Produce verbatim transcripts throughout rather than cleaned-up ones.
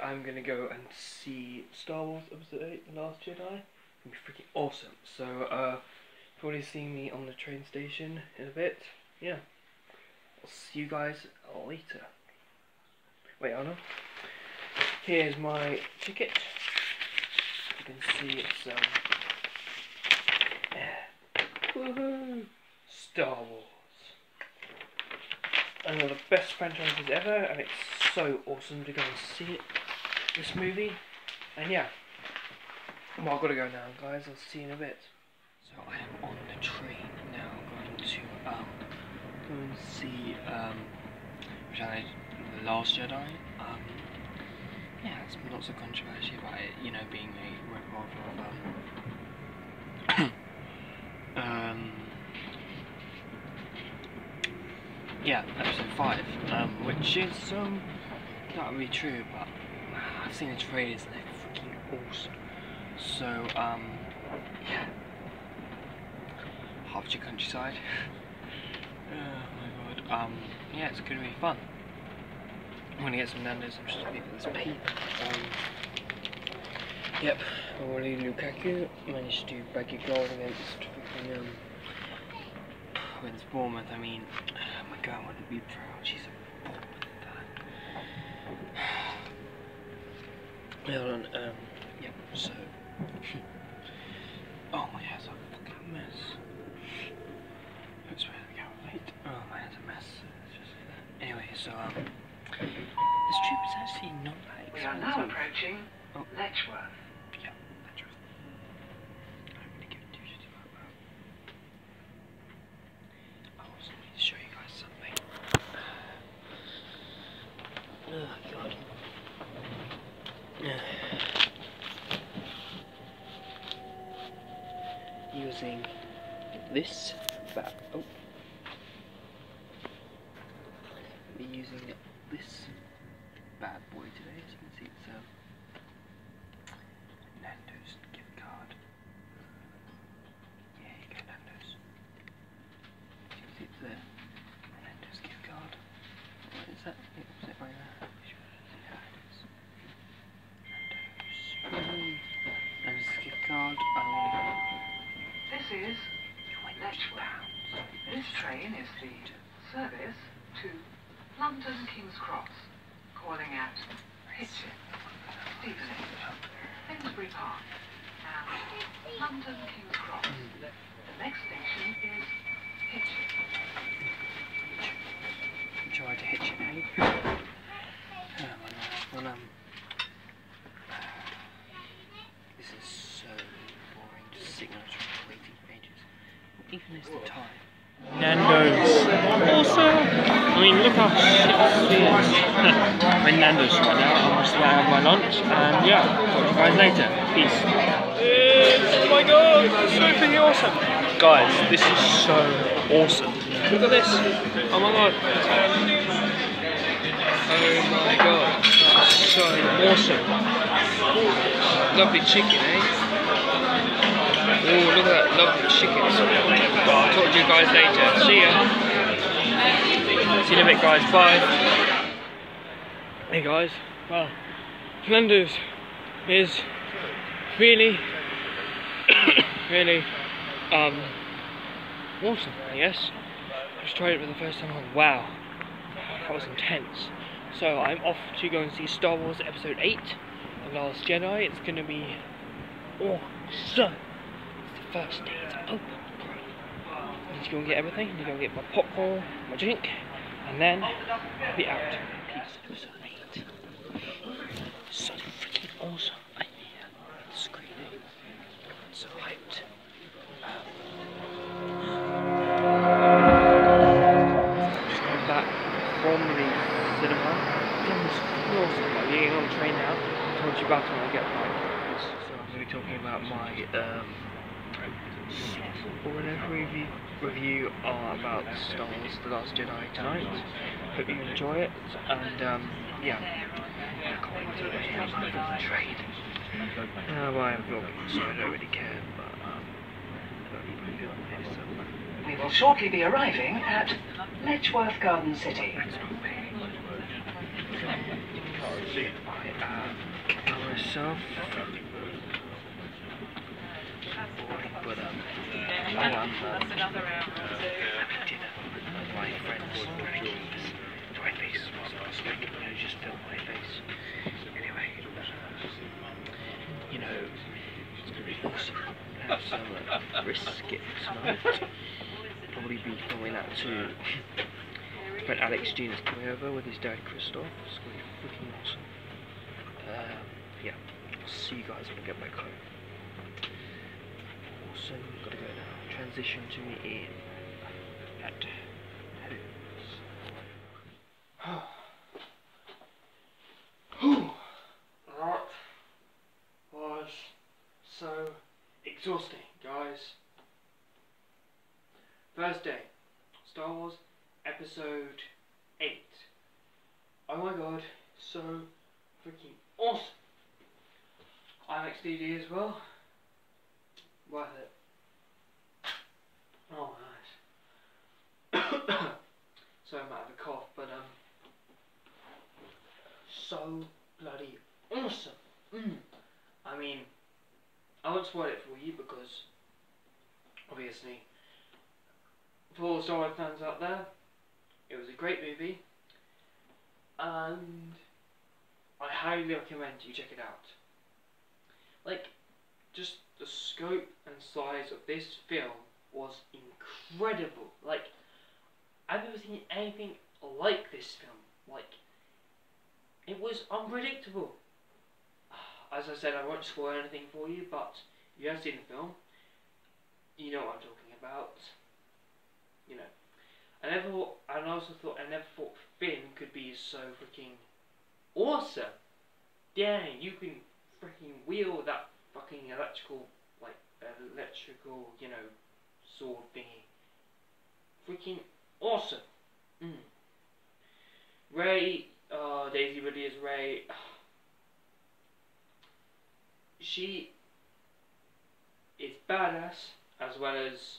I'm gonna go and see Star Wars Episode eight, The Last Jedi. It's gonna be freaking awesome. So, uh, probably see me on the train station in a bit. Yeah. I'll see you guys later. Wait, hold on. Here's my ticket. You can see it's, um, yeah. Woohoo! Star Wars. One of the best franchises ever, and it's so awesome to go and see it, this movie. And yeah, well, I've got to go now, guys. I'll see you in a bit. So I am on the train now, going to um, go and see um, The Last Jedi. Um, yeah, there's been lots of controversy about it, you know, being a rip-off of um, um yeah, episode five, um, which is um, not really true, but I've seen the trailers and they're freaking awesome. So, um, yeah, Hertfordshire countryside. Oh my god, um, yeah, it's gonna be fun. I'm gonna get some Nando's. I'm just looking at this paper. Um, yep, Romelu Lukaku managed to bag a goal against freaking um, against Bournemouth. I mean, oh my god, I want to be proud. She's a Bournemouth fan. Hold on, um, yep, so. Oh my hair's a fucking mess. Oops, where did I go? Wait. Oh, my hair's a mess. Let's just say that. Anyway, so, um, this trip is actually not that expensive. We are now approaching oh. Letchworth. Yeah, Letchworth. I don't really give a two shits about that. I also need to show you guys something. Oh god. Using this bat. Oh. Be using this bad boy today, as you can see it's a Nando's gift card. Yeah, you go Nando's. You can see it's there. Nando's gift card. What is that? Is it right there? Yeah, it is. Nando's. Nando's gift card. I want to This is Letchworth. This train is the service to London King's Cross, calling at Hitchin, Stevenage, Finsbury Park, and London King's Cross. The next station is Hitchin. try to Hitchin, eh? Oh my god. Well, um, this is so boring, just sitting on a train waiting for ages. Even is the time. Nando's. Awesome! I mean, look how shit this is. I'm in Nando's right now. I'm just about to have my lunch. And yeah, talk to you guys later. Peace. Oh my god, it's so freaking awesome. Guys, this is so awesome. Look at this. Oh my god. Oh my god. This is so awesome. Lovely chicken, eh? Oh, look at that lovely chicken. I'll talk to you guys later. See ya. See you in a bit, guys. Bye. Hey guys. Well, Nando's is really, really um awesome. Yes. I just tried it for the first time. Oh, wow, that was intense. So I'm off to go and see Star Wars Episode eight, The Last Jedi. It's gonna be awesome. First day it's open, bro. I need to go and get everything. I need to go and get my popcorn, my drink, and then I'll be out. Peace. Episode eight. So freaking awesome. I hear the screening. I'm so hyped. Um, just got back from the cinema. Film was awesome. I'm getting on the train now. I'll talk to you about it when I get back. So I'm going to be talking about my um, or whatever review, review are about Star Wars The Last Jedi tonight. Hope you enjoy it, and um, yeah, I can't wait to watch the fucking train. Uh, well, I'm vlogging, so I don't really care, but um, I don't even feel like this, so we will shortly be arriving at Letchworth Garden City. That's not me. uh, myself. But um, oh, I'm um, having dinner with my friends. My face was like, you know, just film my face. Anyway, you know, it's gonna be awesome. Have some uh, brisket tonight. Probably be filming that too. But Alex Jean is coming over with his dad Christoph. It's gonna be freaking awesome. Uh, yeah, I'll see you guys when I get back home. Also, gotta go now. Transition to me in at home. That was so exhausting, guys. First day, Star Wars Episode eight. Oh my god, so freaking awesome. IMAX D D as well. Worth it. Oh nice. So I'm out of a cough, but um, so bloody awesome. Mm. I mean, I won't spoil it for you because obviously, for all the Star Wars fans out there, it was a great movie, and I highly recommend you check it out. Like, just the scope and size of this film was incredible. Like, I've never seen anything like this film. Like, it was unpredictable. As I said, I won't spoil anything for you, but if you have seen the film, you know what I'm talking about. You know, I never thought, and I also thought, I never thought Finn could be so freaking awesome. Dang, you can freaking wield that fucking electrical, like, electrical, you know, sword thingy. Freaking awesome. Mm. Rey, uh, Daisy Ridley as Rey. She is badass as well as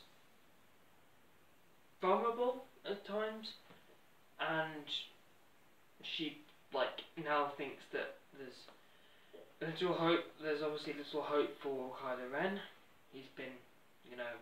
vulnerable at times, and she like now thinks that there's little hope. There's obviously little hope for Kylo Ren. He's been, you know,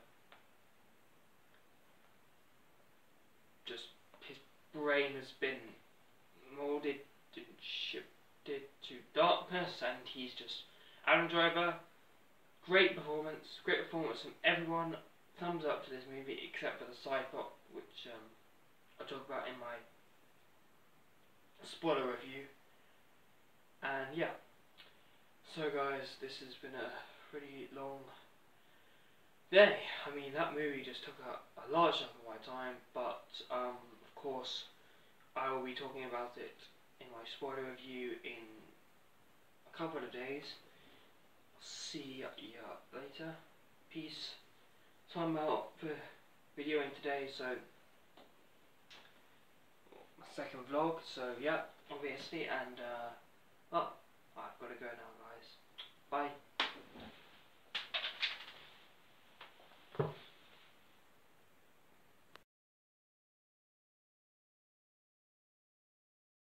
just his brain has been molded and shifted to darkness, and he's just Adam Driver. Great performance, great performance from everyone. Thumbs up to this movie, except for the side plot, which um, I'll talk about in my spoiler review. And yeah, so guys, this has been a pretty long day. I mean, that movie just took a, a large chunk of my time, but um, of course, I will be talking about it in my spoiler review in a couple of days. See ya later. Peace. So I'm out for videoing today, so my second vlog, so yeah, obviously, and uh, well, I've got to go now guys. Bye.